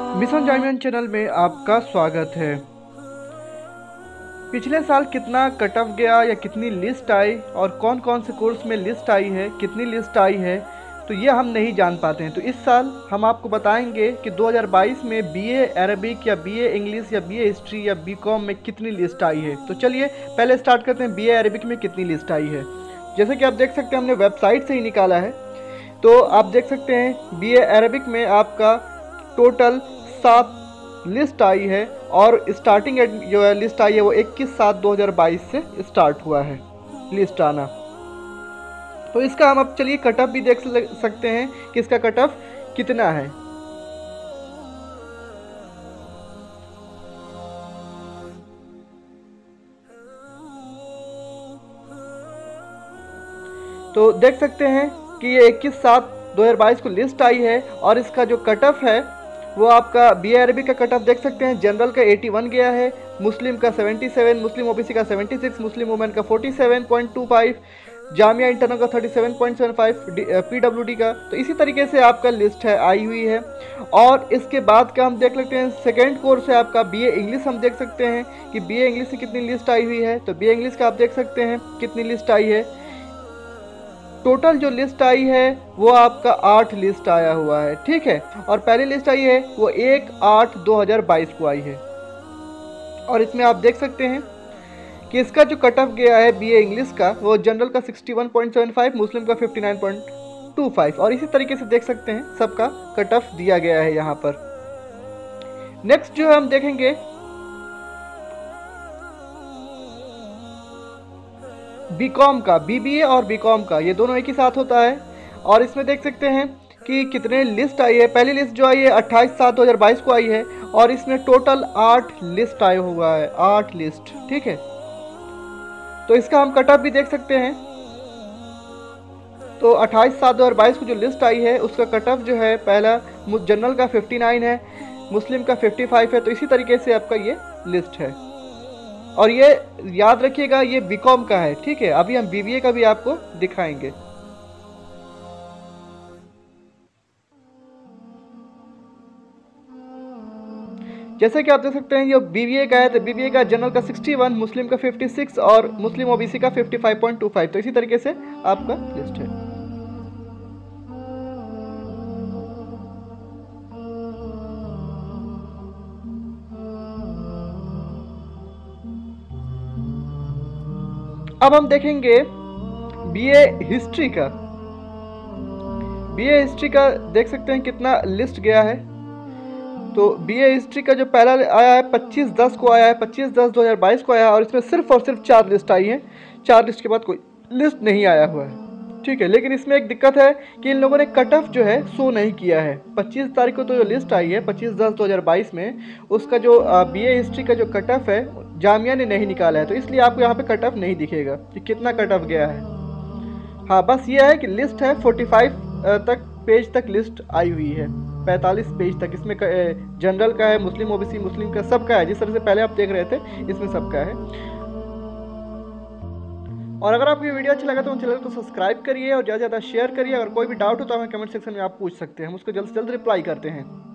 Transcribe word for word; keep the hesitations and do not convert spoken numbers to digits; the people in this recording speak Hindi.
मिशन जामिया चैनल में आपका स्वागत है। पिछले साल कितना कट ऑफ गया या कितनी लिस्ट आई और कौन कौन से कोर्स में लिस्ट आई है, कितनी लिस्ट आई है, तो ये हम नहीं जान पाते हैं। तो इस साल हम आपको बताएंगे कि दो हज़ार बाईस में बीए अरबिक या बीए इंग्लिश या बीए हिस्ट्री या बीकॉम में कितनी लिस्ट आई है। तो चलिए पहले स्टार्ट करते हैं बीए अरबिक में कितनी लिस्ट आई है। जैसे कि आप देख सकते हैं हमने वेबसाइट से ही निकाला है। तो आप देख सकते हैं बीए अरबिक में आपका टोटल सात लिस्ट आई है और स्टार्टिंग जो है लिस्ट आई है वो इक्कीस सात दो हज़ार बाईस से स्टार्ट हुआ है लिस्ट आना। तो इसका हम अब चलिए कट ऑफ भी देख सकते हैं कि इसका कट ऑफ कितना है। तो देख सकते हैं कि ये इक्कीस सात दो हज़ार बाईस को लिस्ट आई है और इसका जो कट ऑफ है वो आपका बीए अरबिक का कट ऑफ देख सकते हैं। जनरल का इक्यासी गया है, मुस्लिम का सतहत्तर, मुस्लिम ओबीसी का छिहत्तर, मुस्लिम वुमेन का सैंतालीस पॉइंट दो पाँच, जामिया इंटरनल का सैंतीस पॉइंट सात पाँच, पीडब्ल्यूडी का। तो इसी तरीके से आपका लिस्ट है आई हुई है। और इसके बाद का हम देख लेते हैं सेकेंड कोर्स है आपका बीए इंग्लिश। हम देख सकते हैं कि बीए इंग्लिश से कितनी लिस्ट आई हुई है। तो बीए इंग्लिश का आप देख सकते हैं कितनी लिस्ट आई है। टोटल जो लिस्ट आई है वो आपका आठ लिस्ट आया हुआ है, ठीक है। और पहली लिस्ट आई है वो एक आठ दो हज़ार बाईस को आई है। और इसमें आप देख सकते हैं कि इसका जो कट ऑफ गया है बीए इंग्लिश का वो जनरल का इकसठ पॉइंट सात पाँच, मुस्लिम का उनसठ पॉइंट दो पाँच। और इसी तरीके से देख सकते हैं सबका कट ऑफ दिया गया है यहाँ पर। नेक्स्ट जो है हम देखेंगे बीकॉम का, बीबीए और बीकॉम का ये दोनों एक ही साथ होता है। और इसमें देख सकते हैं कि कितने लिस्ट आई है। पहली लिस्ट जो आई है अट्ठाईस सात दो हज़ार बाईस को आई है और इसमें टोटल आठ लिस्ट आया हुआ है, आठ लिस्ट, ठीक है। तो इसका हम कट ऑफ भी देख सकते हैं। तो अट्ठाईस सात दो हज़ार बाईस को जो लिस्ट आई है उसका कट ऑफ जो है पहला जनरल का उनसठ है, मुस्लिम का पचपन है। तो इसी तरीके से आपका ये लिस्ट है। और ये याद रखिएगा ये बीकॉम का है, ठीक है। अभी हम बीबीए का भी आपको दिखाएंगे। जैसे कि आप देख सकते हैं ये बीबीए का है। तो बीबीए का जनरल का इकसठ, मुस्लिम का छप्पन और मुस्लिम ओबीसी का पचपन पॉइंट दो पाँच। तो इसी तरीके से आपका लिस्ट है। अब हम देखेंगे बीए हिस्ट्री का। बीए हिस्ट्री का देख सकते हैं कितना लिस्ट गया है। तो बीए हिस्ट्री का जो पहला आया है पच्चीस दस को आया है, पच्चीस दस दो हज़ार बाईस को आया है। और इसमें सिर्फ और सिर्फ चार लिस्ट आई है, चार लिस्ट के बाद कोई लिस्ट नहीं आया हुआ है, ठीक है। लेकिन इसमें एक दिक्कत है कि इन लोगों ने कट ऑफ जो है शो नहीं किया है। पच्चीस तारीख को तो जो लिस्ट आई है पच्चीस दस दो हज़ार बाईस में, उसका जो बीए हिस्ट्री का जो कट ऑफ है जामिया ने नहीं निकाला है। तो इसलिए आपको यहाँ पे कट ऑफ नहीं दिखेगा कि कितना कट ऑफ गया है। हाँ, बस ये है कि लिस्ट है पैंतालीस तक पेज तक लिस्ट आई हुई है, पैंतालीस पेज तक। इसमें जनरल का है, मुस्लिम ओबीसी, मुस्लिम का, सबका है। जिस तरह से पहले आप देख रहे थे इसमें सबका है। और अगर आपको ये वीडियो अच्छा लगा तो चैनल को सब्सक्राइब करिए और ज़्यादा से ज़्यादा शेयर करिए। अगर कोई भी डाउट हो तो हमें कमेंट सेक्शन में आप पूछ सकते हैं, हम उसको जल्द से जल्द रिप्लाई करते हैं।